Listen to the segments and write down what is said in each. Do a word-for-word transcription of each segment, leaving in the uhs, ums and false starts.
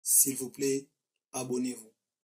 S'il vous plaît, abonnez-vous.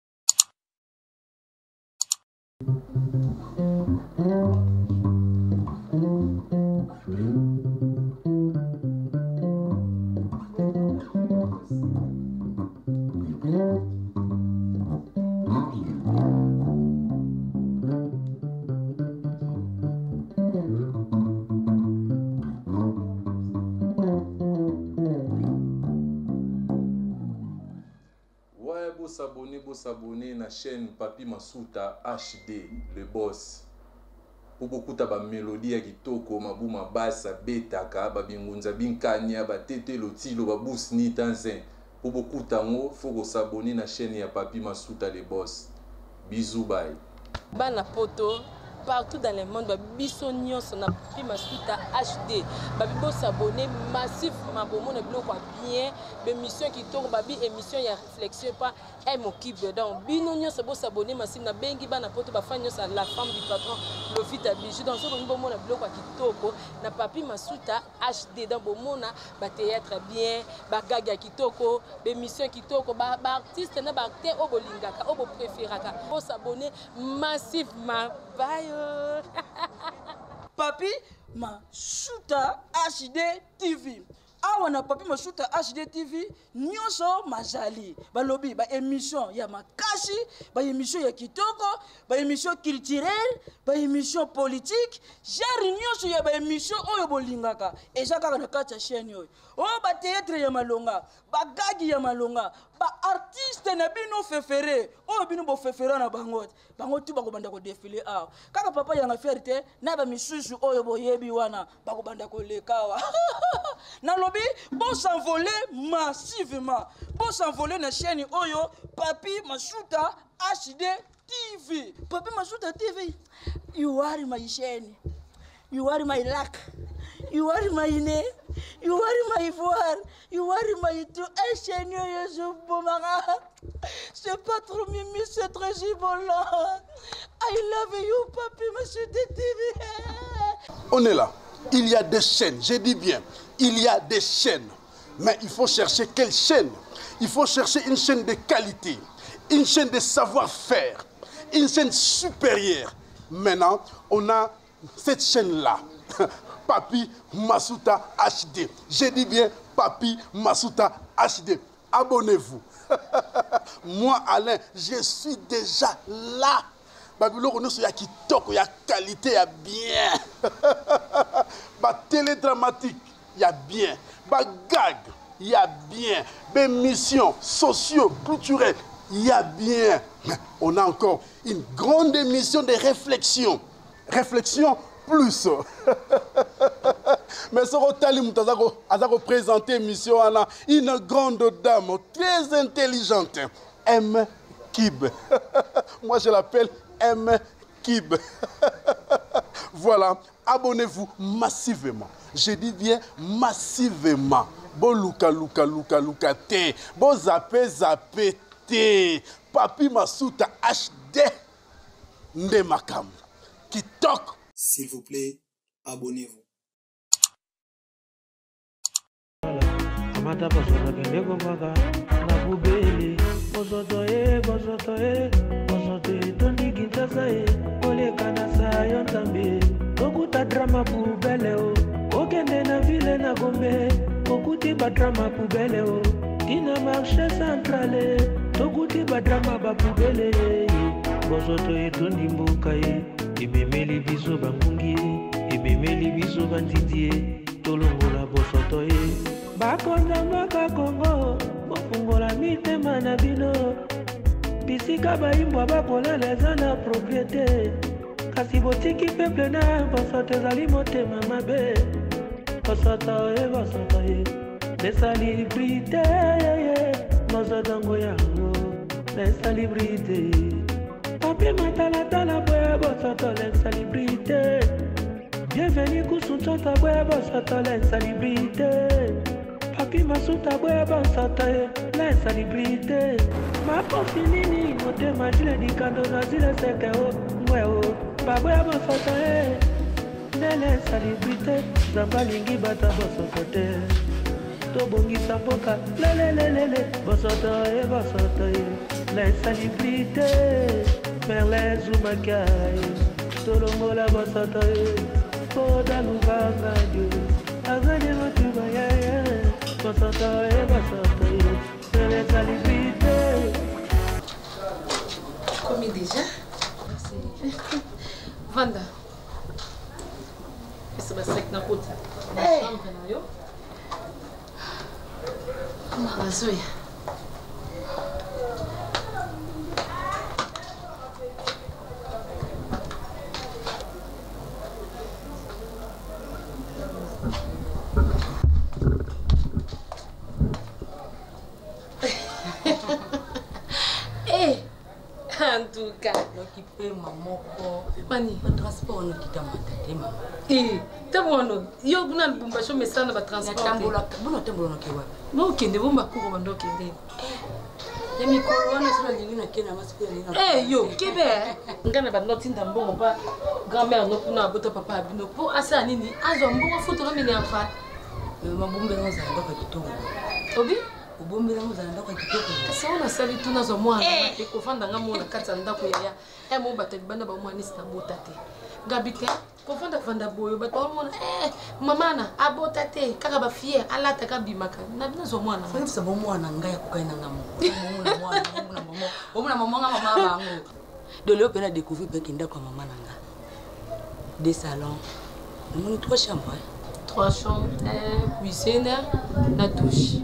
S'abonner, pour s'abonner à la chaîne Papi Masuta H D, le boss. Pour beaucoup de mélodies qui toko, mabu mabasa, beta, kaba bingunza, binkanya, batete, lotilo, babous ni tanzen. Pour beaucoup de mots, il faut s'abonner à la chaîne ya Papi Masuta, le boss. Bisous, bye. Bana poto. Partout dans le monde, Bissonion, son Papi Masuta H D. Babi bo s'abonner massivement pour mon blog bien. L'émission qui tourne, babi émission il y a réflexion pas elle m'occupe dedans. Binonion c'est beau s'abonner massivement. Bengi bana poto ba fanyo sa la femme du patron Lofita Bijou dans ce bon mon blog qui toko na Papi Masuta H D dans bon mon ba théâtre bien, ba gaga qui toko, l'émission qui toko, ba artiste na ba acteur au bolingaka, au bo préféraka. Bo s'abonner massivement. Bye. Papi Masuta H D T V. Awana Papi Masuta H D T V nyonso majali balobi ba émission ya makashi ba émission ya kitoko ba émission culturelle ba émission politique genre nyonso ya ba émission oyo bolingaka eja kaka na kati ya chaîne oyo o ba théâtre ya malonga ba gagi ya malonga ba artiste na bino fefere oyo bino bo fefera na bango bango tu ba ko banda ko défiler a kaka papa ya na fierté na ba misusu oyo boyebi wana ba ko banda ko lekawa na bon s'envoler massivement. Bon s'envoler na chaîne Oyo Papi Masuta H D T V. Papi Masuta T V. You are my chaîne. You are my lac. You are my nez. You are my voix. You are my tout. Un chaîne Oyo je bomara. C'est pas trop mimi, c'est très gibolant. I love you Papi Masuta T V. On est là. Il y a des chaînes, je dis bien. Il y a des chaînes, mais il faut chercher quelle chaîne? Il faut chercher une chaîne de qualité, une chaîne de savoir-faire, une chaîne supérieure. Maintenant, on a cette chaîne-là, Papi Masuta H D. Je dis bien Papi Masuta H D. Abonnez-vous. Moi, Alain, je suis déjà là. Babylone, il y a qui toque, il y a qualité, il y a bien. Bah, télédramatique. Il y a bien, bah gag, il y a bien, des missions socio-culturelles, il y a bien. On a encore une grande émission de réflexion. Réflexion plus. Mais ce Rotalim a représenté mission une grande dame très intelligente, M. Kib. Moi je l'appelle M. Kib. Voilà, abonnez-vous massivement. Je dis bien massivement. Bon luka luka luka luka te. Bon zappé zappé te. Papi Masuta H D. Nde makam. Qui toque. S'il vous plaît, abonnez-vous. Amata bosoto kende komaka na bubeli bosoto e bosoto e bosoto e tondi kinshasa e oleka na sayo nzambe okuta drama bubele o okende na ville na Gombe okuti ba drama bubele o tina marché centrale okuti ba drama ba bubele bosoto e tondi mboka e ememeli biso bangungi ememeli biso bandidie tolongola bosoto e bakonza mboka Kongo bofungola mitema na bino bisika bayimbwa bakolela eza na propriété kasi botiki peuple na bosoto ezali motema mabe bosoto e bosoto e lesalibrité bosoto ngo yango lesalibrité papi matalatala boye bosoto lesalibrité bienvenue kusuntsota boye bosoto lesalibrité Papi Masuta boya bansata la célébrité ma pofinini mote majile dikando na zile seke o ngweo baboya bansata e nele célébrité zamba lingi bata basokote tobongisa mboka lelelelele bosoto e bosoto e la insalubrité Merlin Zoumakai tolongola bosoto e koda lubanga Dieu azali motuba ya bosoto e bosoto e la insalubrité. Commis déjà. Merci. Vanda. Isso vai ser na puta. Na chambre na yo. Mazoia. Eh, en tout cas, qui peut maman ko mani un transport no kita matete mama. eh tabono yo kuna lubumba sho mesana ba transport Tambola bono tambola no kiwa. mo kende bomba ko bando kende Ya mikolo wana sura lingi na kena masiku ya lingi. eh yo kebe ngana ba notinda mbongo pa grand-mère no kuna bota papa abino po asa nini azo mbongo futo no mini afa Mabumbe no za ndoka kitoko. obi Ubumbe no za ndoka kitoko. kasi ona sali tuna zo mwana te ko fanda ngamo na kata ndako yaya e mo bata bana ba mwana sta bota te ngabite ko fanda fanda boyo ba to mona eh mamana abota te kaka ba fier ala ta ka bimaka na bina zo mwana Fanya sababu mwana ngaya kukaina ngamo. Mwana mwana mwana mama. Omuna mama nga mama bango. De leo pena découvrir pe kinda kwa mama nanga. Des salons. Nous trois chambres. trois chambres un cuisine na douche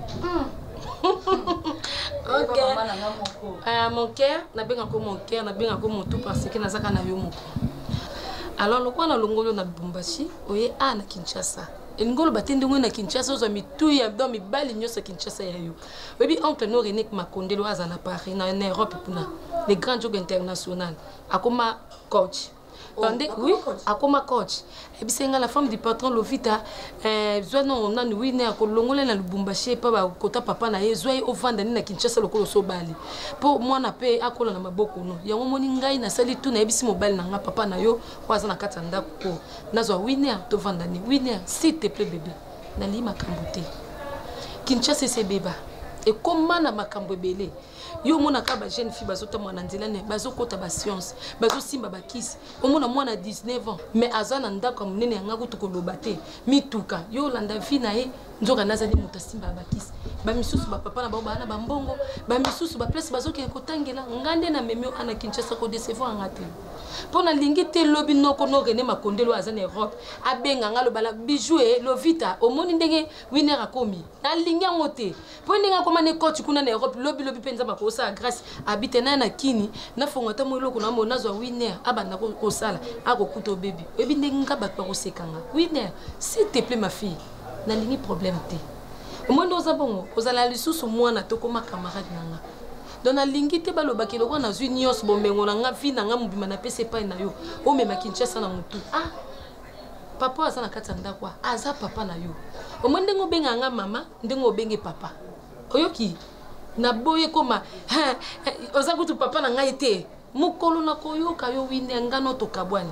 ok euh, mon cœur na benga ko mon cœur na benga ko mon tout parce que nazaka na yo moko alors lokwa na longolo na Lubumbashi oye a na Kinshasa elingolo batende ngo na Kinshasa ozo mitu ya do mibali nyoso Kinshasa ya yo bebi oncle no René Makondelo aza na Paris na Europe puna les grands jeux internationaux akoma coach. Tandis, oui, à comme coach. Et puis c'est la femme du patron Lovita. Euh, non, on a oui, né à Kolongole na Lubumbashi, pas kota papa na yezoe au vent na Kinshasa le kolo sobali. Pour moi na paix à kola na maboko no. Ya moni ngai na sali tu na ebisi mobile na nga papa na yo kwaza na katanda ko. Nazo oui né to vanda ni. Oui né, s'il te plaît bébé. Na li makambote. Kinshasa c'est bébé. Et comment na makambo belé. Yo mona ka ba jeune fille bazota mwana nzela ne bazokota ba science bazo simba ba kiss omona mwana dix-neuf ans mais azana ndako munene yanga kutokoloba te mituka yo landa vie na ye nzoka nazali muta simba ba kiss ba misusu ba papa na ba bana ba mbongo ba misusu ba place bazoki kotangela ngande na memeo ana Kinshasa ko décevoir ngate pona lingi te lobi noko no René Makondelo azana Europe abenga ngalo bala bijou e Lovita omoni ndenge winner akomi na lingi ngote pona nga komane coach kuna na Europe lobi lobi penza bako sa grâce habite na na kini na fongota mo eloko na mo nazo winner abanda ko sala akokuta baby ebi ndenge bato ko sekanga winner s'il te plaît ma fille na lingi problème te omondo ozabongo ozala lisusu mwana tokoma camarade nanga dona lingi te baloba keloko na zwi nyos bombengo na nga vi na nga mobima na pese pa na yo o mema Kinshasa na mutu ah papa aza na kati ndako aza papa na yo omonde ngo benga nga mama ndengo benge papa oyoki na boye koma oza kutu papa na ngai te mukolo na koyoka yo winde ngano to kabwani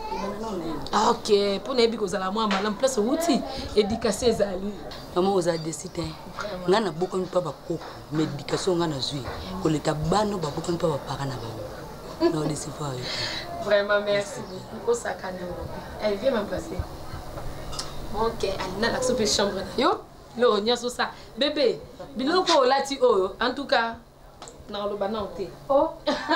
ah ok pona ebi kozala mwa malam place wuti éducation ezali Maman oza décidé ngana boko mpa ba koko médication ngana zui ko leta bano ba boko mpa ba parana ba no décevoir yo vraiment merci beaucoup osakana elle vient me passer ok alina la soupe chambre yo lo nyaso sa bébé biloko lati oyo en tout cas na lo bana ote oh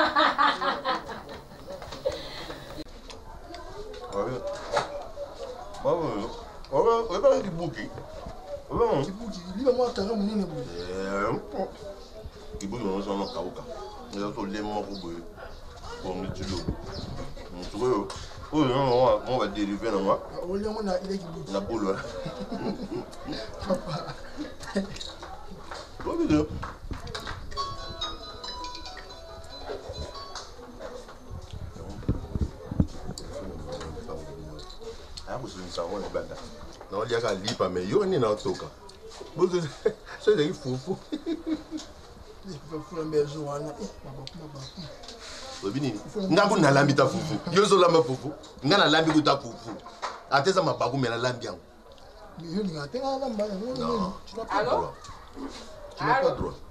ouais ouais ouais ouais pas du bouki ouais du bouki lui va moi tanga munene bouki euh qui bouki on s'en a kauka il a tout les mots pour pour me tuer on trouve oh non on va dériver non moi on lui on a il est qui bouki la boule papa oh bien sawana banda na wali aka lipa me yo ni na toka bozo so de fufu fufu na bezo wana eh baba baba obini ngabu na lambi ta fufu yo zo lamba fufu ngana lambi ku ta fufu ateza mabaku mela lambi yango Je n'ai pas Non, tu n'as pas droit. Tu n'as pas droit.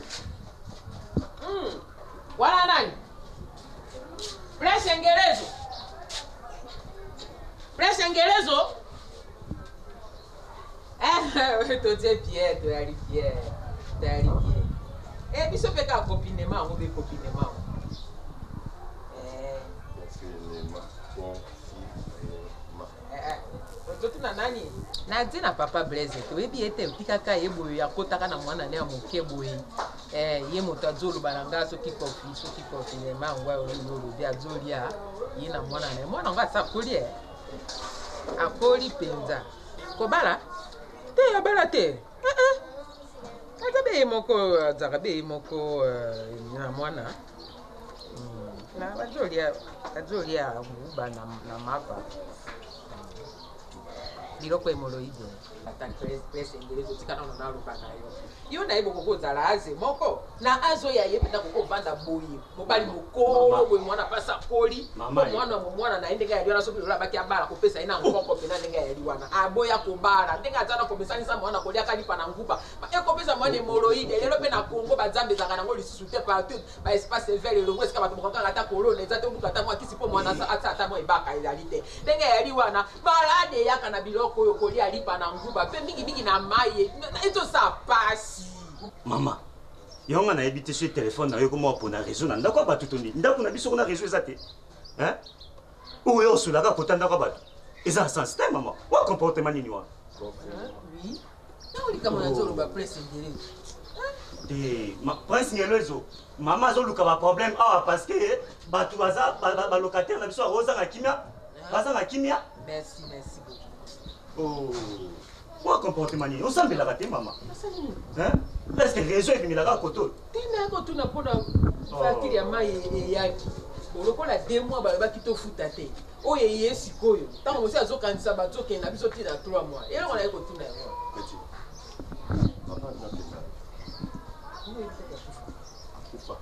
Voilà nani. Presse Ngelezo. Presse Ngelezo. Eh, tu es Pierre, tu es Pierre. Tu es Pierre. Eh, biso pe ka copinement, on be copinement. Eh. Confinement, confinement. Toto na nani? Na dina papa Blaise, to ebi ete pikaka yebo ya kotaka na mwana ne amoke boyi. Eh, ye moto azolo balanga so ki kofi, so ki kofi ne mangwa yo no bi azolia. Ye na mwana ne mwana nga sa koli eh. Akoli penza. Ko bala? Te ya bala te. Eh eh. Akabe moko zakabe moko na mwana. Na azolia, azolia uba na na mapa. Biloko hemorrhoide atakres presse Ngelezo tikana na lupa nayo yo na ibo kokoza laze moko na azo ya yepeta kokobanda boyi mobali mokolo boyi mwana pasa koli mwana mwana na ndenge ya liwana so bilola baki abala kopesa ina ngoko pena ndenge ya liwana aboya kobala ndenge atana komesani sa mwana kolia kalipa na nguba e kopesa mwana hemorrhoide lelo pe na Congo bazambe zaka nango lisusuté partout ba espace vert le ngweska bato bokanga ata kolone ezate bukata mwa kisipo mwana sa ata ata mwa ibaka izalite ndenge ya liwana malade yaka na biloko koyo koli alipa na nguba pe mingi mingi na maye ito sa pasi mama yonga na ebite sur téléphone na yo ko mo pona réseau na ndako ba tutondi ndako na biso na réseau ezate hein ou yo sulaka kotanda ko ba eza sans système mama wa comportement nini wa oui na uli kama na zolo ba presse Ngelezo de ma presse Ngelezo mama zo luka ba problème ah parce que ba tu baza ba locataire na biso roza na kimia baza na kimia merci merci beaucoup. Oh, moi comportement ni, on semble la rater maman. Hein? Est-ce que réseau est venu là à côté? Tina ko tuna pona fakiri ya mai yaki. Olokola deux mois ba ba kito futate. Oye yesi koyo. Tango mosi azokanisa bato ke na biso tina trois mois. Et on a ko tuna yo. Petit. Papa na pena. Akufa.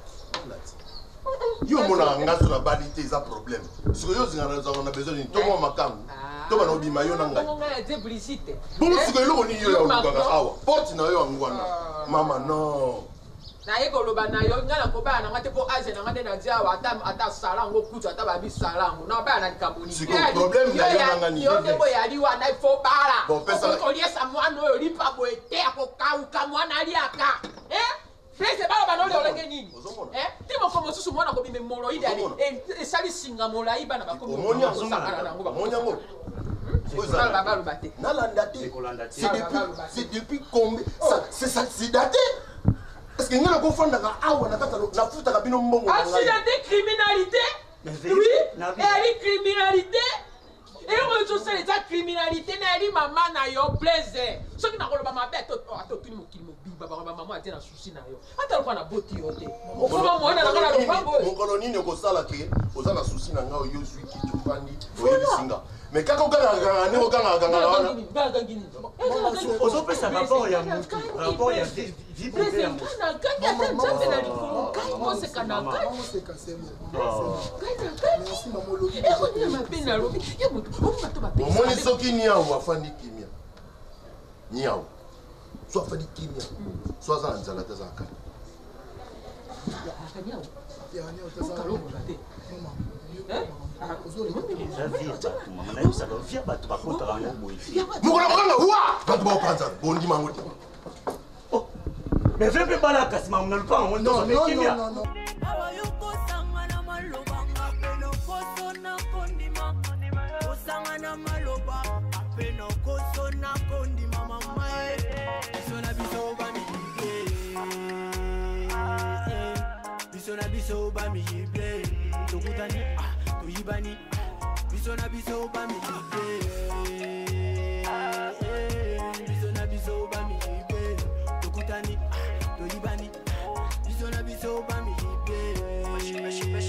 Yo mona ngaso na balité ça problème. Parce que yo zingana on a besoin d'une tomo makangu. Toba no bima yo nanga. Ngo nga déblicité. Bon ce que lo ni yo ya nganga awa. Porte na yo ngwana. Mama no. Na yeko loba na yo ngala ko ba na ngate po aze na ngate na dia wa ata ata sala ngo kutu ata ba bi sala ngo. Na ba na kamboni. C'est que problème na yo nanga ni. Yo debo ya liwa na ifo bara. Bon pesa. Ko liesa mwana yo lipa bo ete akoka uka mwana ali aka. Eh? Presse ba ba no le olenge nini? Eh? Timo ko mosusu mwana ko bime hemorrhoide ali. E sali singa molai bana ba ko mo. Monya zonga na ngo ba. Monya ngo. C'est depuis, c'est depuis combien? C'est ça, c'est daté. Est-ce que nous avons fait la foute à Bino Mbongo? Accidenté, criminalité? Oui, elle est criminalité. Et on dit que c'est criminalité, elle est maman na yo plaisir. Ce qui n'a pas ma bête, attends, tu me kills mon maman a dit un souci na yo. Attends, on a beauté yote. On comment moi na la lobango. Mon colonie ne ko sala ke, oza na souci na nga yo suis qui tu fandi, oyebi singa. Mais quand on gagne, on gagne, on gagne. Aux autres, ça rapport, il y a un rapport, il y a vie privée. Omoni soki niawo afandi kimia. Niawo. Soit afandi kimia. Soit za nzala te za kala. Ya niawo te za kala. Mukula mukanga uwa bantu ba panza bondi mangoti. Oh. Mais viens pas là kasi mamu na lupa ngondo so mekimia. Non non non. Bisona biso ba mi jible to kutani ah to yibani bisona biso ba mi jible bisona biso ba mi jible to kutani ah to yibani bisona biso ba mi jible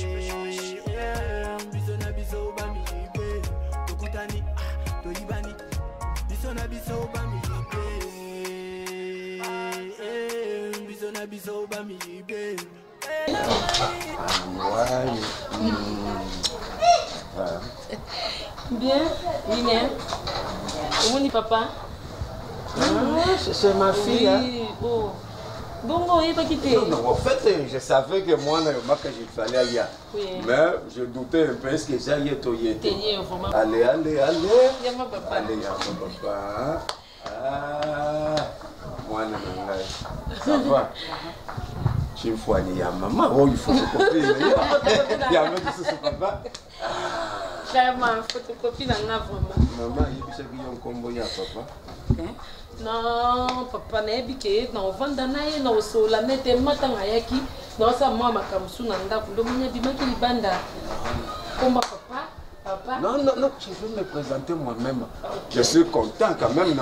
bisona biso ba mi jible to kutani ah to yibani bisona biso ba mi jible bisona biso ba mi jible. Bien, Linéa. Comment dit papa? C'est ma fille. Oui, oh. Bon, bon, il n'est pas quitté. Non, non, en fait, je savais que moi, que il fallait aller. Oui. Mais je doutais un peu, est-ce que ça y est, toi, y est. Allez, allez, allez. Yama papa. Allez, yama papa. Ah, moi, non, non, ça va. Tu me vois, il y a maman, oh, il faut se copier. Il y a même qui se papa. Vraiment, photocopie dans la vraiment. Maman, il y a un combo, il y a papa. Non, papa nayebi ke na ovanda na ye na osola nete matanga yaki na osa mama kamsu na ndako ndo mwenye bimaki libanda. Komba papa, papa. Non, non, non, je veux me présenter moi-même. Je suis content quand même.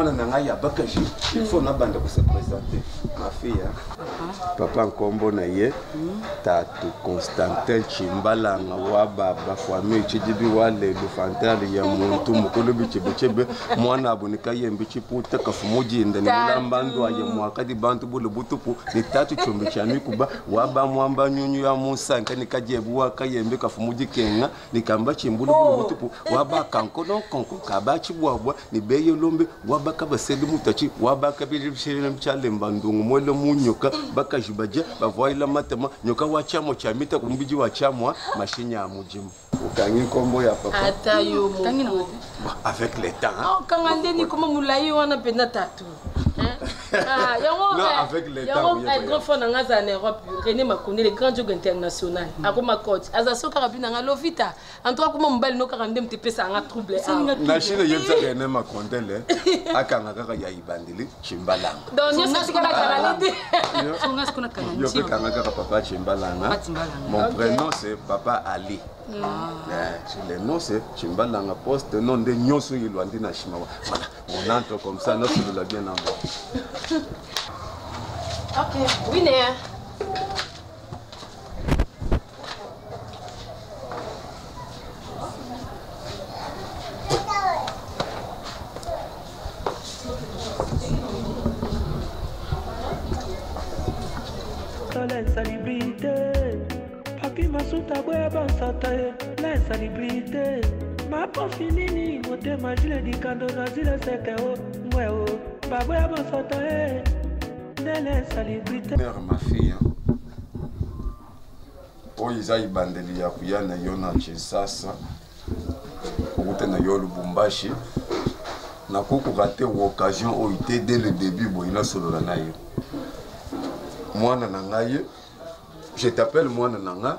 Il faut se présenter. Ma fille, hein? Papa Nkombo Naye, Tatu Constantin Chimbalanga, Wababa, Famille Chidibi Wale, le Fantal, Yamuntu, Mokolobi Chibuchebe, Mwana Bonika Yembichi Puta, Kafumuji, and the Nambando, Yamwakadi Bantu, Butupu, the Tatu Chumbichani Kuba, Waba Mwamba, Nyunya Musa, Kanika Jebua, Kayembe, Kafumuji Kenga, the Kambachi, Butupu, Waba Kanko, Konko, Kabachi Waba, the Bay Lombe, Waba Kabasedi Mutachi, Waba Kabi Chalim Bandung, Molo Munyoka, Bakajubaja, Bavoila Matama, Nyoka Wachamo Chamita, Kumbiji Wachamwa, Machine Mujim. Kangi Kombo ya papa. Atayo mo. Avec le temps. Oh, quand on dit comment moulayi on a peine tatou. Ah, yango. Non, avec le temps. Yango un grand fond en Gaza en Europe, René Makone les grands jeux internationaux. Akoma coach. Azaso karabina ngalo vita. En toi comment mbali no karandem te pesa nga trouble. Na shile yemza René Makone le. Akanga kaka ya ibandili Chimbalanga. Donc yo sasi kala karalide. Songa skona kananchi. Yo pe kanga kaka papa Chimbalanga. Mon prénom c'est Papa Ali. Le nom c'est Chimbalanga poste nom de Nyosu Yilwandi na Shimawa. Voilà, on entre comme ça, notre nous l'a bien envoyé. Ok, winner. La célébrité, papi masuta boya bansata la célébrité, ma pas fini ni moté ma gilet di kando na zile seke o mweo, ba boya bansata la célébrité. Mère ma fille, oh iza ibandeli ya kuyana yona Kinshasa, kokute na yo Lubumbashi, na koko raté occasion o ité dès le début bo ina solo na yo. Moi nanangaye, je t'appelle moi nananga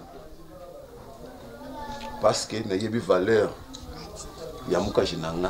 parce que na yebi valeur ya muka jinanga.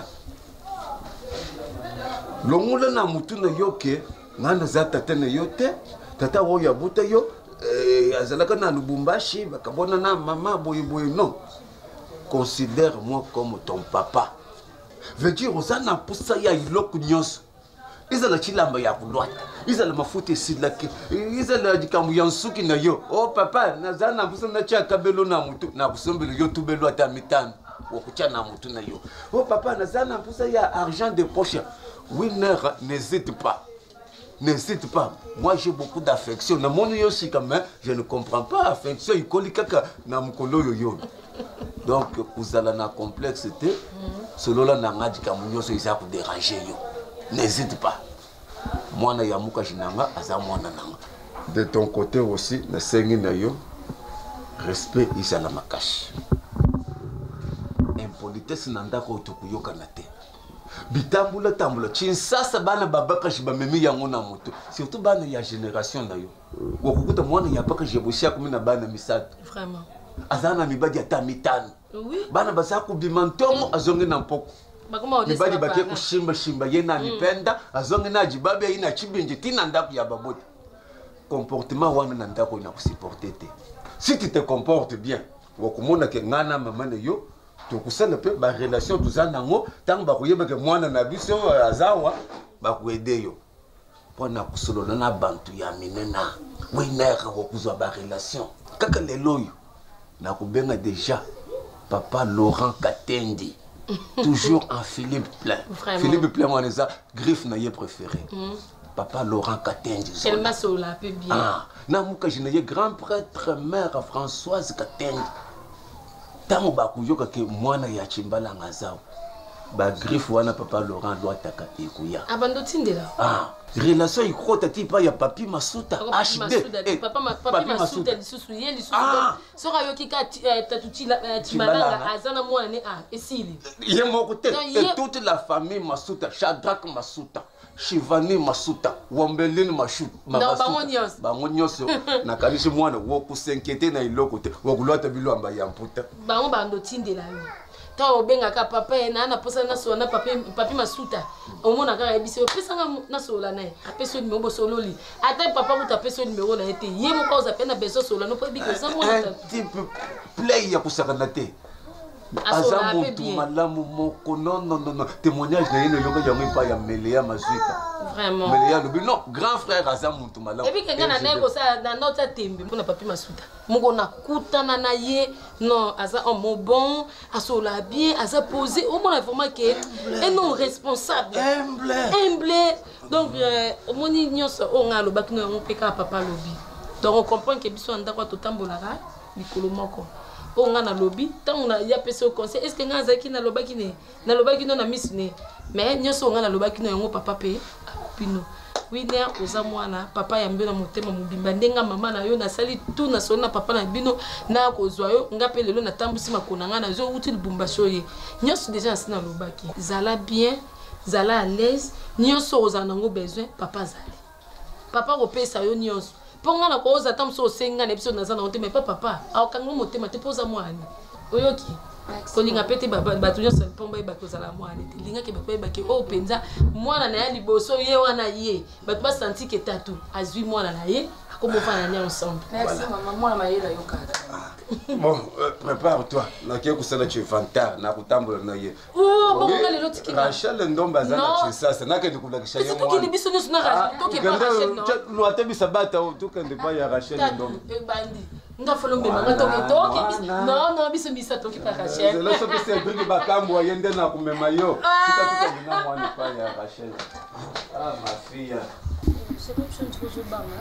Longula na mutu na yoke ngana za tata na yote tata wo ya buta yo eh, azalaka na Lubumbashi bakabona na mama boye boye non. Considère-moi comme ton papa. Veut dire osana pusa ya iloko nyonso. Izala chilamba ya kulwata. Izala mafuta isilaki. Izala dikamu yansuki na yo. Oh papa, nazana pusa na cha kabelo na mutu na kusombelo yo tubelo ata mitano. Wakucha na mutu na yo. Oh papa, nazana pusa ya argent de poche. Winner, n'hésite pas. N'hésite pas. Moi j'ai beaucoup d'affection. Na mon yo si quand même, je ne comprends pas affection ikoli kaka na mukolo yo yo. Donc uzala na complexité. Selon la nangadi kamunyo so isa ku déranger yo. N'hésite pas. Moi, na yamuka jinanga, aza mwana nanga. De ton côté aussi, na sengi na yo, respect isa la makashi. Impolitesse nanda ko tukuyoka na te. Bitambula tambula, Kinshasa bana babaka jibamemi yango na moto. Surtout bana ya génération na yo. Wakukuta mwana ya baka jeboshia kumi na bana misatu. Vraiment. Azana mibadi ata mitano. Oui. Bana basaku bimantomo azonge na mpoko. Nibadi bakie kushimba shimba yena nipenda azonge na jibabe ina chibinji tina ndaku ya baboti. Comportement wana na ndako na supporter te. Si tu te comportes bien, wakumona ke ngana mama ne yo, to kusala pe ba relation tuzana ngo tang ba kuyeba ke mwana na biso azawa ba kuede yo. Pona kusolo na bantu ya minena. Wineka wakuzwa ba relation. Kaka lelo yo na kubenga déjà papa Laurent Katendi. Toujours en Philippe Plein. Vraiment. Philippe Plein, moi, les a griffe n'a préféré. Mm. Papa Laurent Katendi. Tellement sola, peu bien. Ah, na muka je n'ai grand prêtre mère Françoise Katendi. tango bakuyoka ke mwana ya chimbala ngazao ba griffe wana papa Laurent doit taka ekuya abando tindela ah relation ikota tipa ya papi masuta H D papa papi masuta lisusu ye lisusu soka yoki ka tatuti la timalanga azana mwana ne ah esili ye moko te et toute la famille masuta Shadrach masuta Shivani masuta Wambelin mashu masuta bango nyonso na kanisi mwana wo kusenkete na iloko te wo kulota bilwamba ya mputa bango bando tindela yo ta obengaka papa na na posa na so na papi papi masuta omona ka ebisi opesanga na sola na apeso ni mbo sololi ata papa muta peso ni mbo na ete ye mo cause pena beso sola no pebi ko sa mo un type play ya kusakana te aza mutu malamu moko non non non témoignage na yino yoka yango pa ya Melea Mazwika vraiment Melea lobi non grand frère aza mutu malamu et puis kenga na neko sa na nota tembe mpona papi masuta moko na kutana na ye non aza homme bon asola bien aza posé au moins vraiment que un non responsable humble humble donc omoni nyonso o ngalo bakino ngo peka papa lobi donc on comprend que biso ndako to tambolaka likolo moko o nga na lobby tant na ya pese au conseil est-ce que nga zaki na lobaki ne na lobaki no na miss ne mais nyoso nga na lobaki no yango papa pe pino winer oza mwana papa ya mbena motema mobimba ndenga mama na yo na sali tout na sona papa na bino na kozwa yo nga pe lelo na tambusi makona nga na zo uti libumba shoye nyoso déjà na sina lobaki zala bien zala à l'aise nyoso oza nango besoin papa zali papa ko pesa yo nyoso ponga na koza tamso senga na biso naza na onte mais pas papa akanga motema te poza mwani oyoki kolinga pete baba batu nyonso pomba ba kozala mwani te linga ke ba ba ke o penza mwana na ya liboso ye wana ye batu ba senti ke tatu azwi mwana na ye akomo fana na ensemble. Merci maman mwana mayela yokaka. Bon, prépare-toi. Na kiyo kusala tu fanta na kutambola na ye. Oh, bon nga lelo tikina. Rachel ndomba zana chisa sa na ke ndikulakisha ye mwana. Toki libiso nyonso na Rachel, toki ba Rachel no. No atebisa bata o tukende pa ya Rachel ndomba. Bandi. Nga folombe manga toki toki. Non non biso bisa toki pa Rachel. Lelo so pese briki bakambo yende na kumema yo. Tika tuka na mwana pa ya Rachel. Ah ma fille. C'est comme ça que je banga.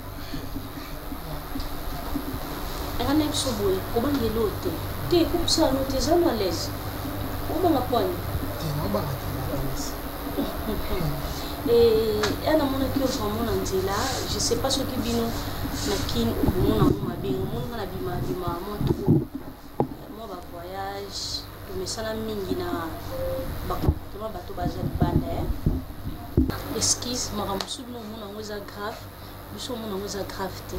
Elle a même soboy, comment il l'autre. T'es comme ça, nous t'es à l'aise. Comment la poigne? Et elle a mon accueil vraiment en là. Je sais pas ce qui vient na kin ou mon amour ma bien, mon na bima bima mon trop. Moi ba voyage, to me sana mingi na ba comportement bato bazali banda. Esquisse, ma ramusu no mon amour za grave, biso mon amour za grave te.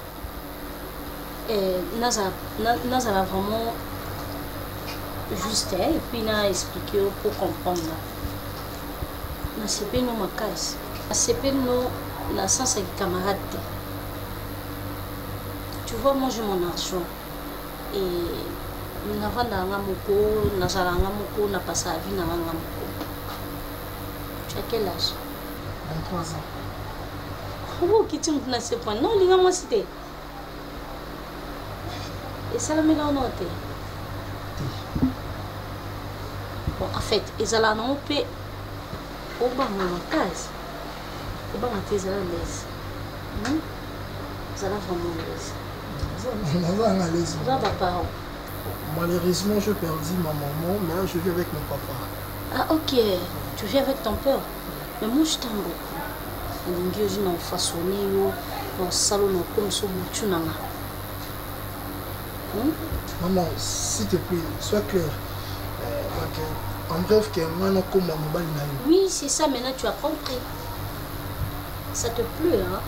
Naza Naza vraiment juste et puis n'a expliqué pour comprendre. Na sepe no makas. Na sepe no la sens avec camarade. Tu vois, moi j'ai mon argent et na vanda nga moko, na zala nga moko, na passa la vie na nga moko. Tu as quel âge? vingt-trois ans. Oh, qui tu me ce point? Non, linga moi c'était. Et ça la met là en note. Bon, en fait, ils allaient en paix au bas de ma case. Au bas de tes l'aise. Ils allaient vraiment à l'aise. Ils allaient pas. Malheureusement, je perdis ma maman, mais je vis avec mon papa. Ah, ok. Tu vis avec ton père. Mais moi, je t'aime beaucoup. On dit que je façonné, on salon, comme ça, tu n'as pas. Hmm? Maman, s'il te plaît, sois clair. Euh, en bref, que moi, non, comme mon mobile. Oui, c'est ça, maintenant tu as compris. Ça te plaît, hein?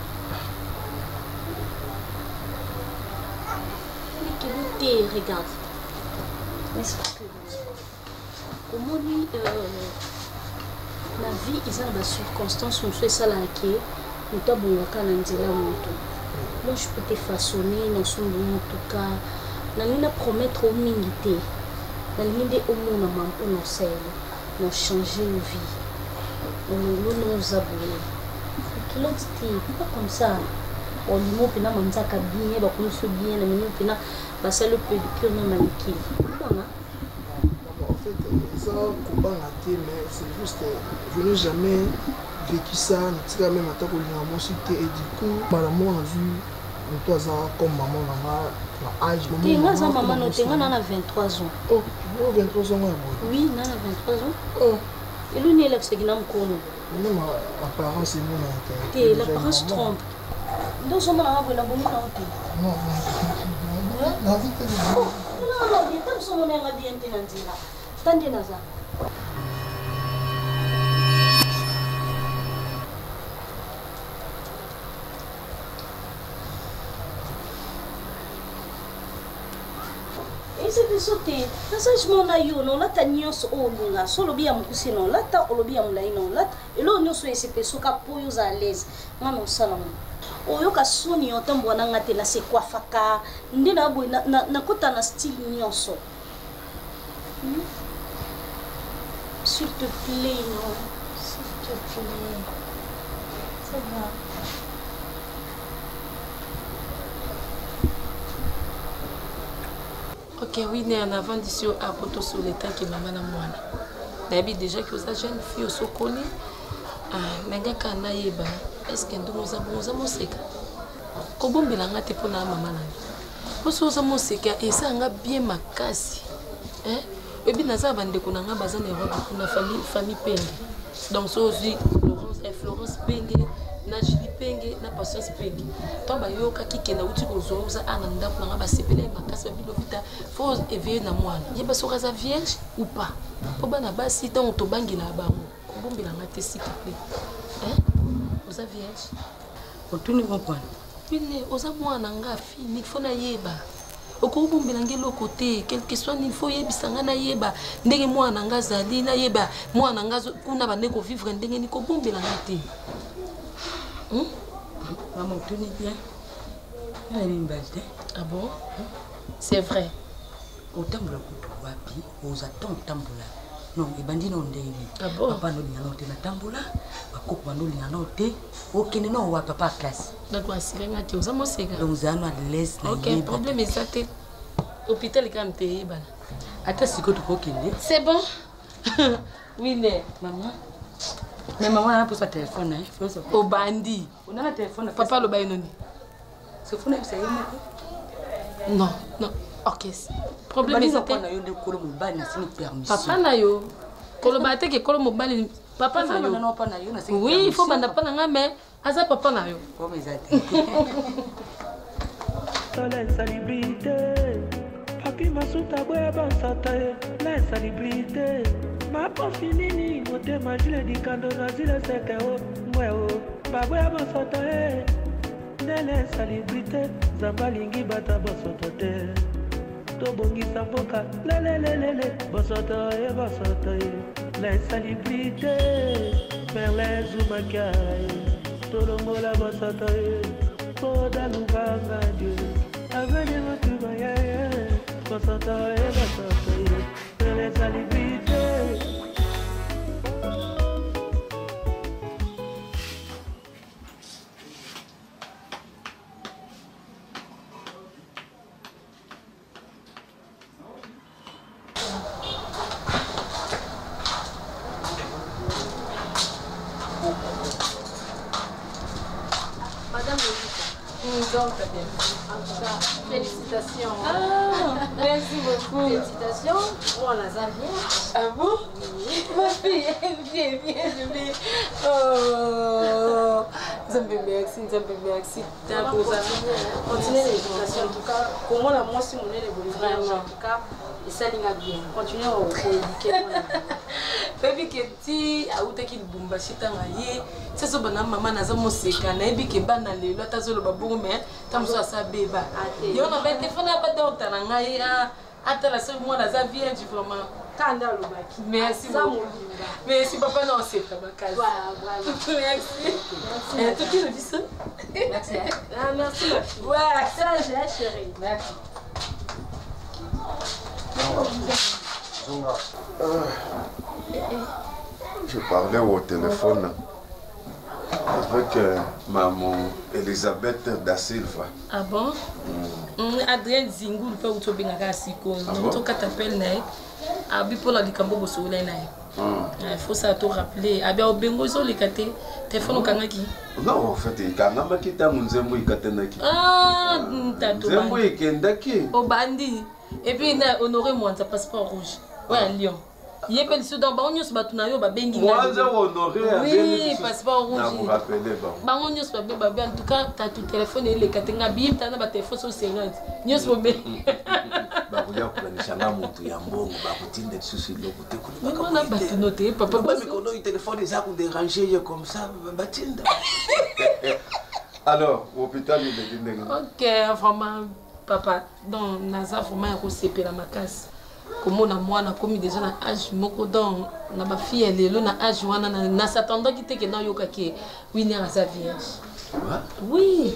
Mais quel est, regarde. N'est-ce pas que comment lui, euh, la vie, ils ont des circonstances où c'est ça là qui est, nous t'avons eu un moi je peux te façonner dans son monde en tout cas. Je vais promettre au minité. Je vais au monde à mon conseil. Je vais changer de vie. Je vais nous abonner. Qui l'autre dit, pas comme ça. On lui dit que nous sommes bien, nous sommes bien, nous sommes bien. C'est le pédicure de Maliki. En fait, ça, mais c'est juste, je n'ai jamais vécu ça, même à ta et du coup, madame a vu Toi, ça comme maman, maman, âge. Tu es maman, non, tu es vingt-trois ans. Oh, vingt-trois ans, oui, non, vingt-trois ans. Oh. Et lui, il est là, c'est qu'il a un con. Non, l'apparence est mon intérêt. L'apparence trompe. Donc, je m'en vais la bonne santé. Non, non, non, non, non, il est son nom à bien tenir là. Tandis là. Sauté, ça mon aïe, non, là, t'as nios au lunga, solo bien mon cousin, non, là, t'as au bien mon laï, non, là, et là, nous sommes ces personnes qui apoyent à l'aise, non, non, ça, non. Oh, yo, ka soni, on t'en boit, n'a te la se quoi faka, n'est là, na, na, na, kota na style nios. S'il te plaît, non, s'il te plaît, ça va. Ok, oui, né en avant d'ici à Poto sur le temps que maman a moi. D'habitude déjà que vous êtes jeune fille au Sokoni, ah, mais quand on a yéba, est-ce que nous avons nous avons séca? Comment bien on a été pour la maman là? Parce que nous avons séca et ça on a bien ma casse, hein? Et bien nous avons des qu'on a besoin de voir pour la famille famille Penge. Donc ça aussi Florence et Florence Penge. Na Julie Penge, na Patience Penge. Toi, bah yo kaki kena uti kozo uza ananda pour nga basepele makasi bilo vita. Faut éveiller na mwana. Yeba soka za vierge ou pas. Po bana basi tant to bangila bango. Kobombela ngate s'il te plaît. Hein? Oza vierge. Otuni comprendre. Bine oza mwana nga fini faut na yeba. Okobombela ngelo côté quelque soit il faut yebisanga na yeba. Ndenge mwana nga zali na yeba. Mwana nga kuna bandeko vivre ndenge ni kobombela ngate. Hum? Maman, tu n'es bien. Elle a une belle tête. Ah bon? Hum? C'est vrai. Au tamboula, wapi, aux attends tamboula. Non, les bandits n'ont pas. Ah bon? Papa n'a pas noté la tamboula. Papa n'a pas noté. Ok, non, on papa classe. Donc, c'est rien à dire. Vous avez mon donc, vous avez un laisse. Ok, le problème est ça. L'hôpital est quand même payé. Attends, c'est quoi tu crois qu'il est? C'est bon? Oui, mais maman. Mais maman a posé son téléphone. Hein? Au bandit. On a un téléphone. Papa le bail non. C'est fou, c'est non, non. Ok. Problème est ça. Papa n'a yo. Kolobate ke kolo mobile. Papa na yo. Oui, il faut banda pas na mais asa papa na yo. Comme exact. La célébrité. Papi masuta boya bansata la célébrité. Ma pas fini, on te imagine di kando na zile seke o mweo baboya basoto e nele célébrité zambalingi bata basoto te to bongisa mboka lelelelele basoto e basoto e la célébrité perle zumaka tolongola basoto e koda lubanga dieu aveni matuba ya basoto e basoto e la célébrité. Madame Lolita, donc, en tout cas, félicitations. Ah, merci beaucoup. Félicitations pour la Xavier. Ah bon? Oui. Ma fille, viens, viens, je vais. Oh, Nzambe merci, Nzambe merci. Continuez l'éducation. En tout cas, comment la moi si mon est l'évolution. En tout cas, et ça l'ira bien. Continuez à éduquer. Baby que ti auta ki Lubumbashi tanga ye seso bana mama naza moseka na ebi ke bana lelo atazolo babongo me tamso asa beba yo na ba téléphone ba docteur na ngai a atala se moi naza vierge vraiment tanda lobaki merci beaucoup merci papa na oseka bakazi voilà voilà merci merci tout qui le dit ça merci ah merci ma fille ouais ça j'ai chérie merci Je parlais au téléphone. Avec euh, maman Elisabeth da Silva. Ah bon? Mm. Mm, Adrien Zingou, le père où tu as siko. Tu t'appelles Naï. Abi pour la likambo bosoula Naï. Il faut ça te rappeler. Abi au bengo zo likate. Téléphone kangaki. Non, en fait, il y a un qui t'a mon zembo ikatenaki. Ah, t'as tout. Zembo ikendaki. Au bandi. Et puis il a honoré moi un passeport rouge. Ouais, à Lyon. Il y a pas le dans Bagnos Batunayo, Babengi. Moi, j'ai honoré. Oui, passeport rouge. Vous vous rappelez, Bagnos Babé, en tout cas, tu as tout téléphone et les Katenga Bim, tu as un téléphone sur cinquante. Nios Bobé. Bakuya kulanishanga muntu ya mbongo bakutinda tsusu lokote kule. Mais on a battu noté, papa. Mais quand le téléphone est à déranger comme ça, batinda. Alors, l'hôpital il est OK, vraiment papa, donc naza vraiment ko sepela makasi. Comme on a moi na commis déjà na âge moko donc na ba fille elle est na âge wana na s'attendant qui était que na yoka ke winner à sa vierge. Oui.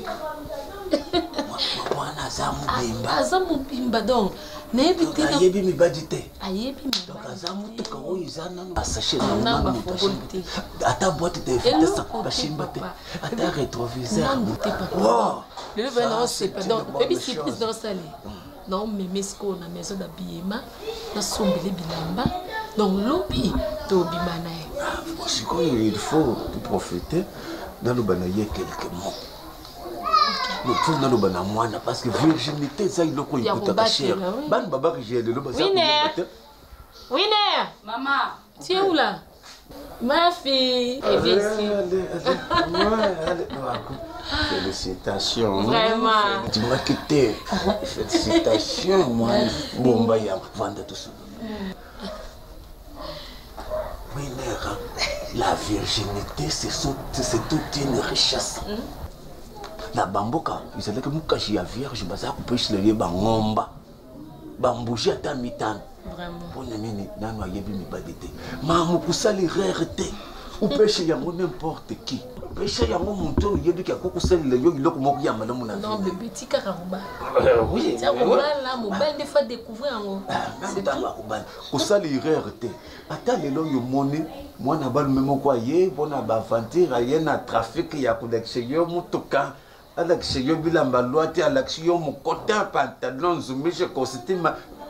Moi na za mubimba. Aza mubimba donc na ebité na yebi mi badité. Ayebi mi. Donc aza mutu ka oyizana na sachet na na mutu. Ata boîte de fête ça ba shimba te. Ata rétroviseur. Wow. Le vin non c'est pas donc et puis surprise dans ça. Non, mais mesco na maison d'habillement, na sombele bilamba, donc lobi to bimana. Il faut profiter dans le banaye quelques mots. Le tout dans le banamwana parce que virginité ça il le quoi il coûte cher. Ban baba que j'ai le bas. Winner. Winner. Maman, tu es où là? Ma fille. Et viens ici. Félicitations. Vraiment. Tu m'as quitté. Félicitations, moi. Bon, bah, il y a vendre tout ça. Oui, la virginité, c'est toute une richesse. La bamboka, ils allaient que Mukashi a vierge, je vais couper le bangomba. Bambouji à ta mitane. Vraiment. Pour les mini, n'a pas yébi mi badité. Maman, pour ça, les raretés. Ou pêcher yango n'importe qui. Pêcher yango monto yebi ka koko sel le yogi loko moko ya madame na. Non, bébé tika karuba. Oui. Ça ruba là, mobile des fois découvrir en. C'est ta ruba. Pour ça les raretés. Ata lelo yo moni, moi na balu memo kwa ye, bona ba aventure ye na trafic ya kudexe yo mutoka. Alex yo bilamba loati Alex yo mukota pantalon zumishe costume.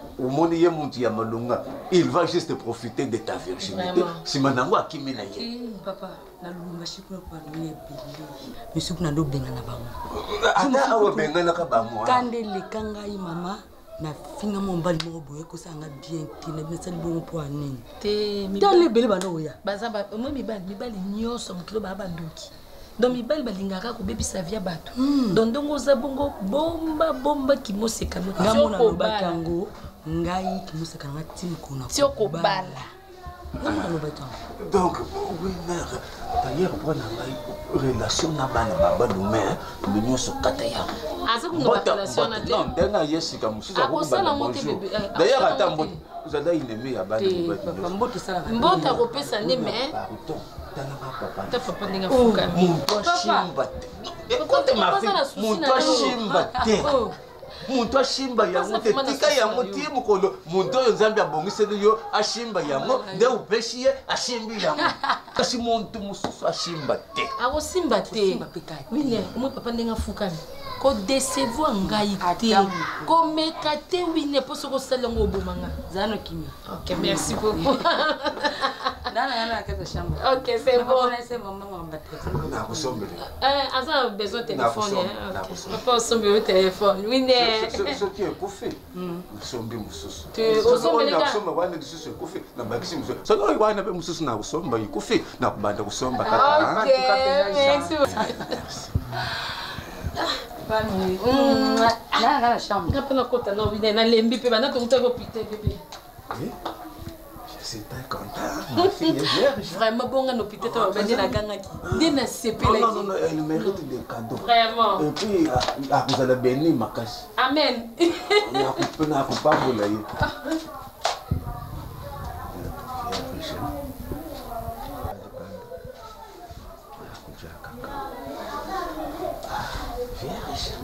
Il va juste profiter de ta virginité. Si maintenant à qui mène papa, la lunga chiko kwa luye bili. Monsieur kuna ndo benga na bango. Ata awe benga na kabango. Kande le kanga i mama na finga mo mbali mo boye ko sanga bien tina na sali bongo po anini. Te mi ba le bele bano ya. Bazaba mo mi ba mi ba li nyoso mkilo ba ba ndoki. Donc mi bali balingaka ko bebi savia bato. Donc ndongo za bongo bomba bomba ki moseka no. Ngamona no bakango. Ngai qui nous a canati qu'on a tio ko bala donc oui mère d'ailleurs pour la relation na bana baba no mère le nyo so kataya asa kuna relation na non dena yesi comme si ça vous bonjour d'ailleurs attends vous allez aimer ya bana papa mboto sala mbota ko pesa ne mais ta papa ninga fuka mon chimba écoute ma fille mon chimba te muntu ashimba yango te tika yango ti mukolo muntu oyo nzambe abongiseli yo ashimba yango nde upeshiye ashimbi yango kasi muntu mususu ashimba te akosimba te wine omwe papa ndenge afukami kodecevoir ngai te komeka te wine mpo soki osala yango obomanga zano kimia. Ok, merci beaucoup. Ok, c'est bon. Asa besoin de téléphone. Papa osombe le téléphone. Oui, né. Ce qui est coiffé. Osombe mususu. Tu osombe les gars. Osombe wana disusu coiffé. Na maxi mususu. So no wana be mususu na osomba coiffé na kubanda kusomba kata. Ok, merci. Famille. Là, là, la chambre. On a pas la côte, non, oui, na lembi pe bana tout ko pité bébé. Oui. Je suis très content. Ma fille est vierge. Vraiment bon à l'hôpital, tu vas venir la gangaki. Dina sepela. Non non non, elle mérite des cadeaux. Vraiment. Et puis vous allez bénir ma cache. Amen. Il y a coupe na coupe pas vous là. Vierge.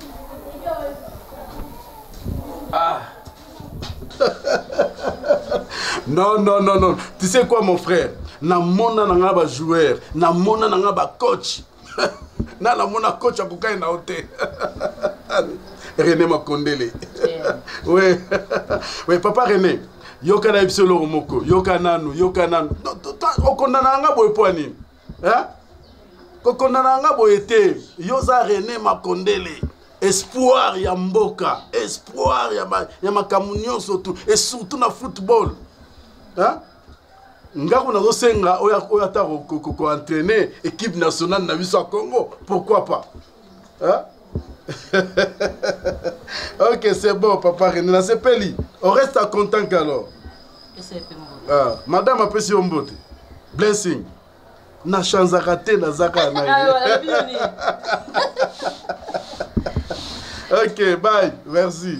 Ah. Non, non, non, non. Tu sais quoi, mon frère? Na mona na nga ba joueur, na mona na nga ba coach. Na na mona coach a kukai na hotel. René Makondele. Oui. Oui, papa René. Yoka na ibselo moko, yoka nanu, yoka nanu. Okondana nga boy poani. Hein? Okondana nga boy été. Yoza René Makondele. Espoir ya mboka, espoir ya ma ya makamunyo surtout et surtout na football. Hein? Ngako na senga oya oya ta ko ko entraîner équipe nationale na biso Congo, pourquoi pas? Hein? OK, c'est bon papa René, na sepeli. On reste à content alors. Ah, madame a pesi ombote. Blessing. Na chance raté na zaka na. Ok, bye, merci.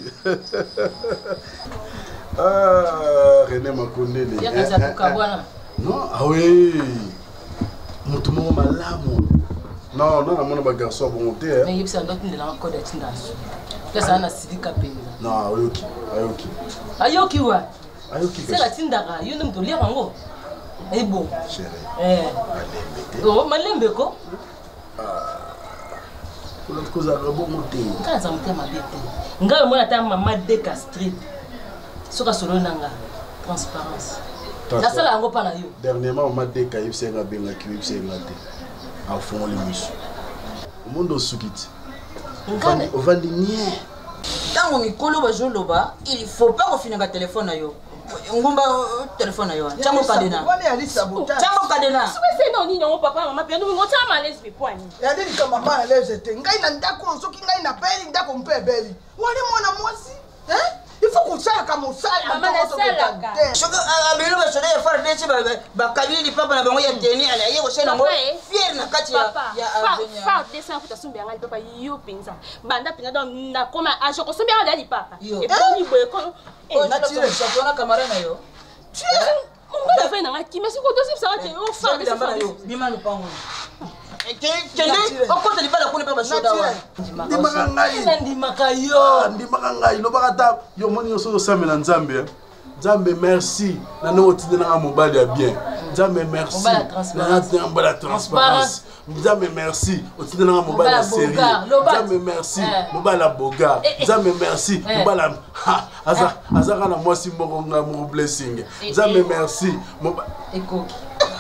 Ah, René Makondele. Non, ah oui. Mutu mo malamu. Non, non, non, non, garçon bon monter. Mais il y a un autre qui est encore d'être dans ce. Là, ça a sidi kapé. Non, ayoki, ayoki. Ayoki wa. Ayoki. C'est la tindara, yo nem to lire ngo. Eh bon. Chérie. Eh. Oh, malembe ko. Ah. Cause à bon monter. Quand ça monter ma bête. Nga mo na ta maman décastré. Soka solo nanga. Transparence. La salle a pas na yo. Dernièrement, on m'a dit qu'il y a un benga qui est ngate. En fond les miches. Au monde sukit. On va ligner. Tant on mikolo bajoloba, il faut pas qu'on finisse le téléphone na yo. Ngomba téléphone na yo. Chango kadena. Wale ali sabotage. Chango kadena. C'est non ni non papa maman bien nous on t'a malaise mais point. Ya dit que maman à l'aise était. Ngai na ndako soki ngai na beli ndako mpe beli. Wale mwana mwasi. Hein? Il faut qu'on sache comme ça. Maman la salle. Choco a belo ba sole far deci ba ba kabili papa na bango ya teni ala yego shena ngo. Fier na kati ya ya avenya. Fa descend pour ta sumbi ngai papa yo pinza. Banda pinza donc na koma a choco sumbi ngai di papa. Et puis ni boye ko. Oh na tire champion na camarade na yo. On va faire na ki mais si ko dosi ça va te o fa de ça yo. Bima no pango. Kende okote libala kune pa bashoda wa. Ndimaka ngai. Ndimaka yo. Ndimaka ngai lo bakata yo moni yo so samela Nzambe. Nzambe merci. Na no otinde na mobali ya bien. Nzambe merci. Na na la transparence. Nzambe merci. Otinde na mobali ya série. Nzambe merci. Mobali ya boga. Nzambe merci. Mobali aza azaka na mwasi mboko nga mo blessing. Nzambe merci. Ekoki.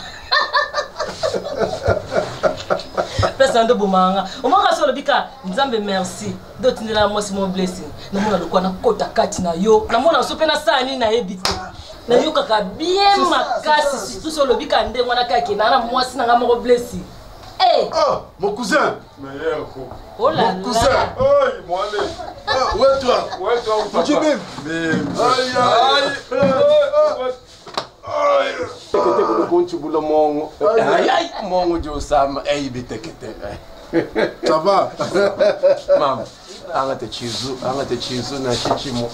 Personne de bomanga. On m'a rassuré le bika. Nzambe merci. D'autres ne la moi c'est mon blessing. Na mona lokwa na kota kati na yo. Na mona sope na sani na ebite. Na yo kaka bien makasi surtout sur le bika nde mwana kaki na na moi si na mo blessing. Eh. Oh, mon cousin. Meilleur coup. Oh là là. Mon cousin. Oi, moi allez. Ah, ouais toi. Ouais toi ou papa. Bim. Aïe aïe. Aïe. Tekete kuno konchi bula mongo. Aïe aïe mongo jo sama eh bitekete. Ça va? Maman, anga te chizu, anga te chizu na chichimo.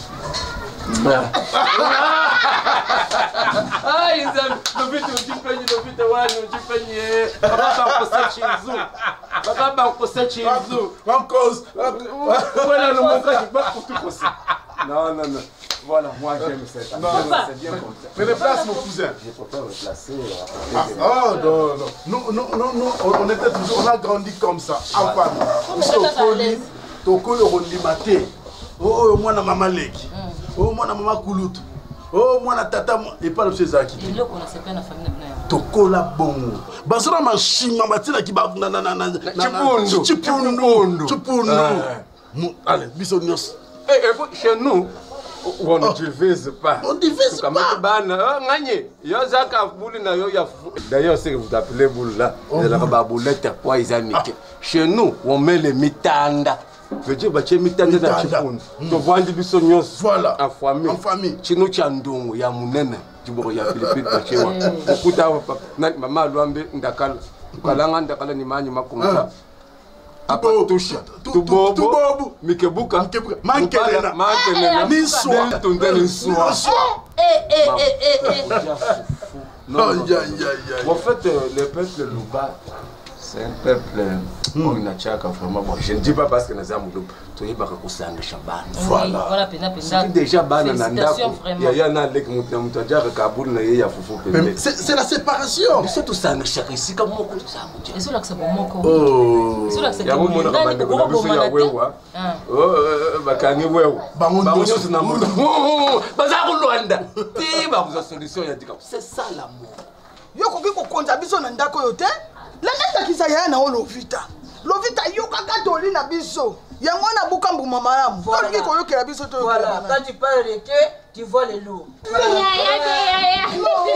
Ai, Nzambe, no vitu ujipenye, no vitu wani ujipenye. Baba bakose chizu. Baba bakose chizu. En cause. Voilà no mongo ba kutukose. Non non non. Voilà, moi j'aime ça. Non, c'est bien comme ça. Mais déplace mon cousin. Je peux pas replacer. Ah, oh non, non. Nous, nous, nous, nous, on était toujours, on a grandi comme ça, en famille. Tokoli, Tokoli, on dit maté. Oh, moi, na maman Leki. Oh, moi, na maman Kulutu. Oh, moi, na tata, et pas le Césaki. Et là, on a séparé la famille. Tokola bongo. Basura machine, matina qui va na na na na. Chipundu. Chipundu. Chipundu. Allez, bisognos. Eh, chez nous. On ne divise pas. On ne divise pas. D'ailleurs, c'est que vous appelez boule là. C'est la boulette à poids isamique. Chez nous, on met les mitanda. Je dis, bah, tu es mitanda dans le chipon. Tu vois, on dit, voilà. En famille. En famille. Chez nous, tu as un don, il y a mon nène. Tu vois, il y a Philippe Pachewa. Beaucoup de maman, Luambe, Ndakal. Kalanga, Ndakal, Nimani, Makumba. Apa touche tu bobo mikebuka mankelena mankelena ni soa tondele soa eh eh eh eh non en fait le peuple Luba C'est un peuple on a tchaka vraiment bon. Je ne dis pas parce que nous avons tu es pas kusanga Shaban. Voilà. Voilà pena pena. Déjà bana nanda. Il y a na lek mutu mutu ja Kaboul na ya fufu pembe. C'est la séparation. C'est tout ça chaka ici comme moko tout ça. Et sur là que c'est bon moko. Oh. Sur là que c'est ya mona ka bande ko biso ya wewa. Oh bakani wewa. Bango nyonso na moto. Baza ko Luanda. Ti ba ku solution ya tika. C'est ça l'amour. Yo ko ki ko konza biso na ndako yo te. La neta ki sa ya na o Lovita. Lovita yo kaka toli na biso. Yango na buka mbuma malamu. Voilà. Ki ko yo kela biso to yo. Voilà, quand tu parles de que tu vois les loups. Ya ya ya ya.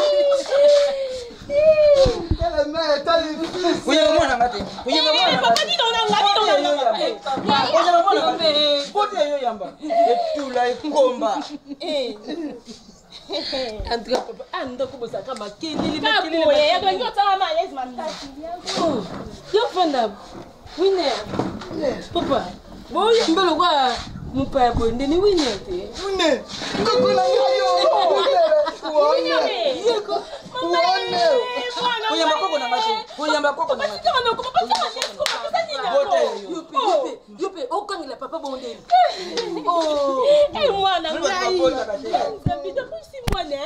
Quelle mère tali. Oui, moi na ngate. Oui, moi na. Papa dis donc na ngate donc na. Ya moi na ngate. Pote yo yamba. Et tout là komba. Eh. Andra papa, anda ko bosa kama kelele ma kelele. Papa, ya ngi otanga ma yes matati. Oh. Yo fanda. Winner. Papa. Bo yambelo kwa mupa bonde ni winner te. Winner. Ngoko na yo. Winner. Yeko. Winner. Kuyamba koko na ngate. Kuyamba koko na ngate. Papa, no ko papa sama yes ko papa tani. Pote yo. Yupi yupi. Yupi okangila papa bonde. Oh. Eh mwana ngai. Zabida kusi mwana.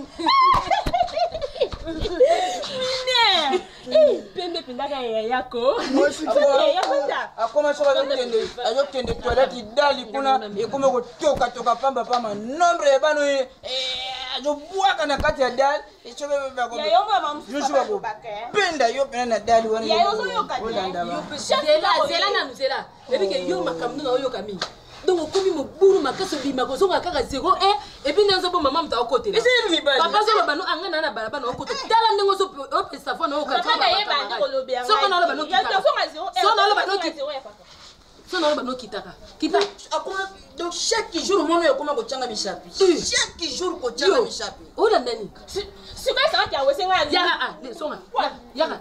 Winner. Eh pembe pindaga yako. Akoma soka kende ayokende toilette dali kuna ekome kotoka toka pamba pamba nombre ya bano eh ajo buaka na kati ya dali echobe bako ya yonga mamfu bako penda yo pena na dali wani ya yozo yoka yo zela zela na zela ebike yo makamdu na yo kami donc okomi mobulu makasi obima kozonga kaka zéro un et puis nanzo bo mama mta okotela papa zo bano angana na balaba na okotela tala ndenge zo opesa fo na okatela papa ye bandi kolobia so kana lo bano kitaka so na lo bano kitaka so na lo bano kitaka kita akoma donc chaque jour mono yakoma kochanga mishapi chaque jour kochanga mishapi ola ndani si kwa sawa kia wesenga yaka ah songa yaka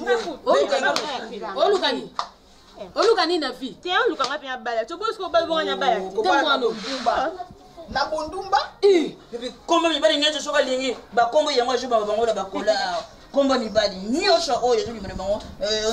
olukani olukani na fi te olukanga pe abala to bosko balbonga bala tamwano na bondumba eh bébé kombo mibali nyonso soka lingi ba kombo yango jo ba bango na bakola kombo mibali nyonso oyo zo limene bango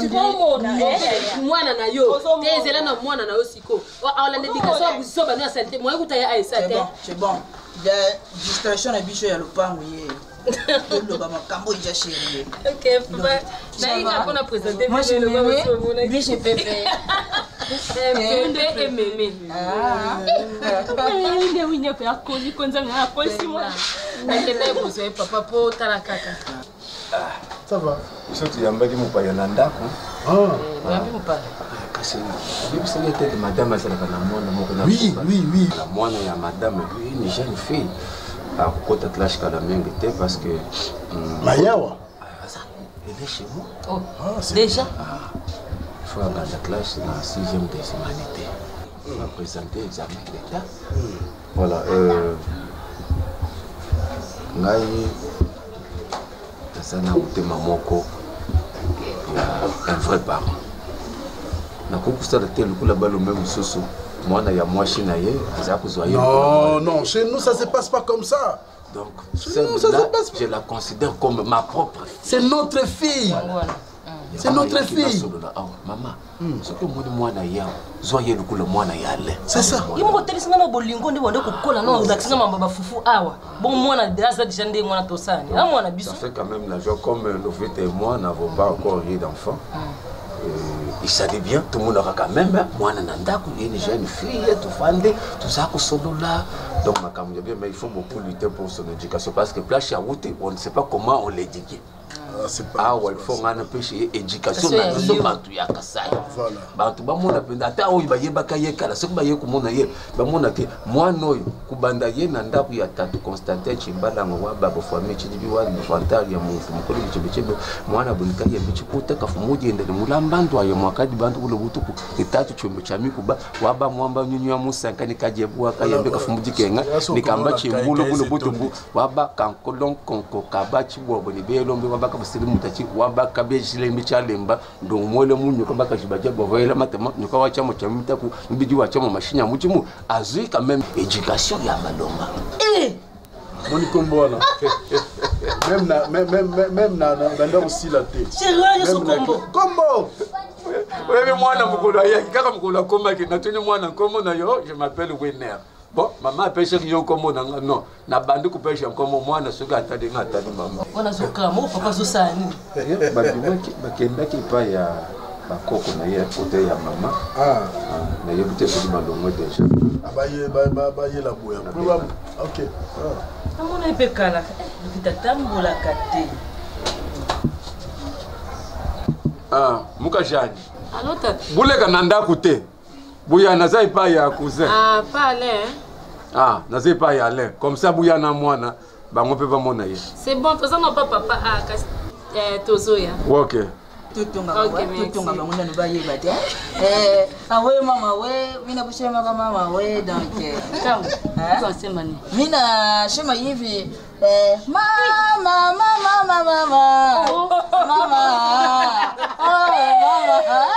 mwana na yo te zela na mwana na yo siko ala ndedikaso buso bano ya santé moi kutaya aisa te c'est bon la distraction na biso ya lopango ye le baba kambo déjà chéri. OK papa naïna pour présenter moi je me lui j'ai pépé Pembe et mémé. Ah. Oui, oui, ne peut accoler quand ça m'a accolé si moi. N'inquiète pas, vous papa pour talakaka. Ça va. Surtout yamba ki mupaya na ndako. Ah. Yamba mupaya. Kasi bibi c'est que madame elle na mwana moko na. Oui, oui, oui. La mwana ya madame une jeune fille. À côté de l'âge kala mengi te parce que Mayawa. Elle est chez moi. Oh. Déjà. Il faut avoir la classe dans la sixième des humanités. On va présenter l'examen d'État. Voilà. Euh, Ngai, Sana Utema Moko, il y a un vrai parent. Na kukusta de tel kula balo même soso. Moi na ya moi chinaye, azaku zoyer. Non, non, chez nous ça se passe pas comme ça. Donc, nous, ça là, se passe pas. je la considère comme ma propre fille. C'est notre fille. Voilà. C'est notre fille. Maman, ce que moi de moi na ya, zoyer le kula moi na yale. C'est ça. Il m'a dit que na bolingo ndi wande kokola non ndaxinga mamba fufu awa. Bon moi na déjà déjà ndé moi na tosani. Ah moi na biso. Ça fait quand même la joie comme Lovita et moi n'avons pas encore eu d'enfant. Il savait bien, tout le monde aura quand même, moi, il y a une jeune fille, tout fandé, tout ça, là. Donc, mais il faut beaucoup lutter pour son éducation parce que place à route, on ne sait pas comment on l'éduque. Ah, il faut un peu chez éducation, mais il faut pas tout y a ça. Voilà. Tout le monde a pris d'attendre, il va y avoir des cas, ce que vous avez dit, moi, non, Kubanda ye nanda ku ya tatu Constantin Chimbala ngwa baba famille chidibi wa mfantari ya mufu mukoli bichebechebe mwana bunika ya bichikuta kafumuji endele mulambando ya mwakadi bantu kulo butuku itatu chombo chami kuba waba mwamba nyunyu ya musa kani kajebu akayembe kafumuji kenga nikamba chimbulu kulo butuku waba kankolon konko kabachi bobo ni belombe waba kabasiri mutachi waba kabejile mbichalemba ndo mwele munyu kamba kashibaje bovoela matema nyuka wacha mo chamitaku mbiji wacha mo mashinya muchimu azui quand même éducation ya malonga. Eh, Moni Komboana. Même na même même même na na na aussi la tête. C'est vrai, ce combo. Combo. Oui, mais moi, je m'appelle Wenner. Bon, maman a pêché un combo. Non, na bande coupé un combo. Moi, je suis gâté de gâté de maman. On a ce camo, papa, ce ça. Bakenda qui paye à bakoko na ye côté ya maman. Ah, na ye bute ko malongo déjà. Abaye ba ba ba ye la boya. OK. Ah. On a épé kala. Vitatambola kate. Ah, mukajani. Allô, tata. Boule kananda koute. Bouya nazai pa ya cousin. Ah, pas Alain. Ah, nazai pa ya Alain. Comme ça bouya na mwana, bango pe ba mona ye. C'est bon, toi ça non pas papa ah eh Tozoya. OK. Tutunga baba, tutunga baba ngona ba ye bate. Eh, awe mama we, mina kushema kama mama we donc. Tangu. Kwa sema ni. Mina shema hivi eh mama mama mama mama. Mama. Oh mama.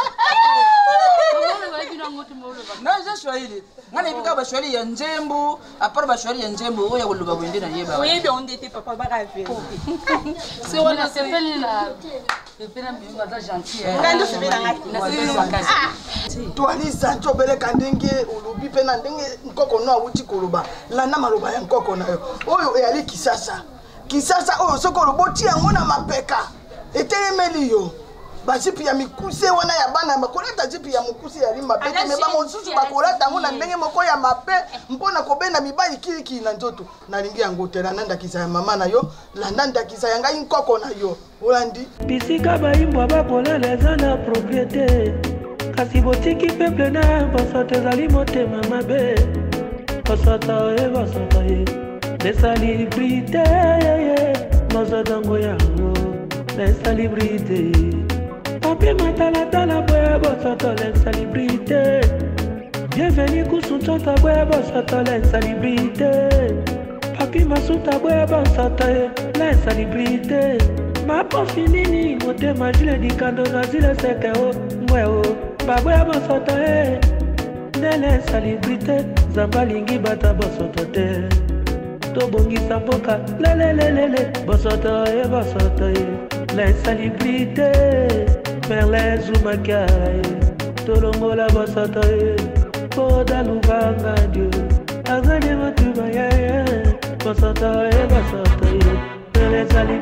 Non, je Swahili. Ngana ibika ba Swahili ya Njembu, apart ba Swahili ya Njembu, oya kuluba bwende na yeba. Oui, bien on était papa ba rêver. C'est on a c'est fait là. Le père m'a dit gentil. Quand c'est bien ngati. Toi ali sancho bele kandenge ulubi pe na ndenge nkoko no awuti koloba. La na maloba ya nkoko na yo. Oyo eyali kisasa. Kisasa oyo soko loboti yango na mapeka. Etelemeli yo. Bazipi ya mikuse wana ya bana makoleta zipi ya mukuse ya limba pete me ba mosusu bakoleta ngo na ndenge moko ya mape mpona kobenda mibali kiliki na nzoto na lingi yango tela nanda kisa ya mama na yo la nanda kisa ya ngai nkoko na yo olandi bisika baimbwa bakolela eza na propriété kasi botiki peuple na bosoto ezali motema mabe bosoto e bosoto e lesalibrité bosotongo yango lesalibrité Papi matala tala boya bosoto l'insalubrité. Bienvenue kusunchota boya bosoto l'insalubrité. Papi masuta boya bosoto l'insalubrité. Ma pofinini mote majile di kando na zile seke o mweo. Baboya bosoto e de l'insalubrité. Zambalingi bata bosoto te. Tobongisa mboka lele lele lele bosoto e bosoto e l'insalubrité. Merlin Zoumakai, Tolongola Bosotoe, Poda Lubanga Dieu, Azane Matubaya, Bosotoe, Bosotoe, Merlin